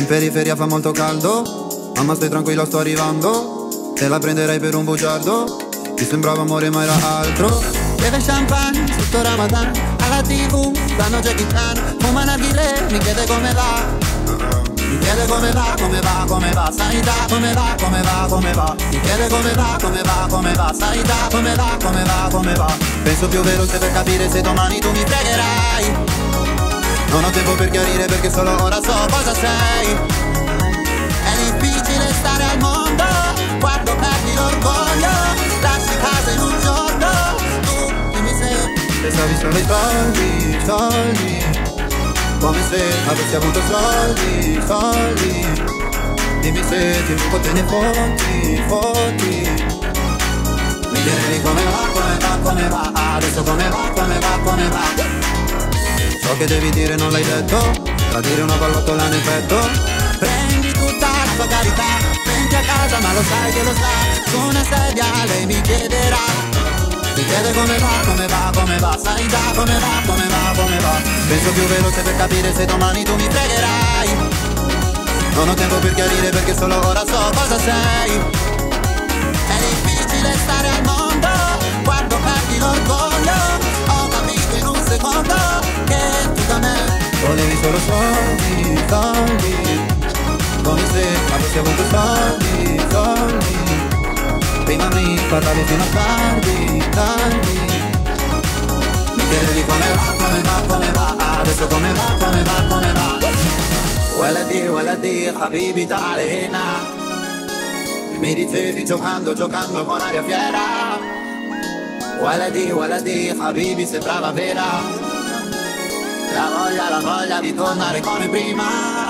In periferia fa molto caldo, mamma stai tranquilla sto arrivando. Te la prenderei per un bugiardo, ti sembrava amore ma era altro. Beve champagne sotto Ramadan, alla TV danno Jackie Chan, fuma narghilè, mi chiede come va. Mi chiede come va, come va, come va, sanità, come va, come va, come va. Mi chiede come va, come va, come va, sanità, come va, come va, come va. Penso più veloce per capire se domani tu mi Pregherai, non ho tempo per chiarire perché solo ora so cosa sei. è difficile stare al mondo quando perdi l'orgoglio. Lasci casa in un giorno, tu dimmi se Pensavi solo ai soldi, soldi, come se avessi avuto soldi, soldi. Dimmi se ti rubo te ne fotti, fotti. mi chiedi come va, come va, come va. Adesso come va, come va, come va. So che devi dire non l'hai detto, tradire una pallottola nel petto. Prendi tutta la tua carità, venti a casa ma lo sai che lo sa. Su una sedia lei mi chiederà. Mi chiede come va, come va, come va. Sanità, come va, come va, come va. Penso più veloce per capire se domani tu mi Pregherai, non ho tempo per chiarire perché solo ora so cosa sei. è difficile stare al mondo quando perdi l'orgoglio. Ho capito in un secondo che tu da me Volevi solo soldi, soldi, come se avessi avuto soldi, soldi. Prima mi parlavi fino a tardi, tardi. mi chiedevi come va, come va, come va. Adesso come va, come va, come va. ولدي حبيبي تعالى هنا. Mi dicevi giocando, giocando con aria fiera. ولدي حبيبي sembrava vera. La voglia di tornare come prima.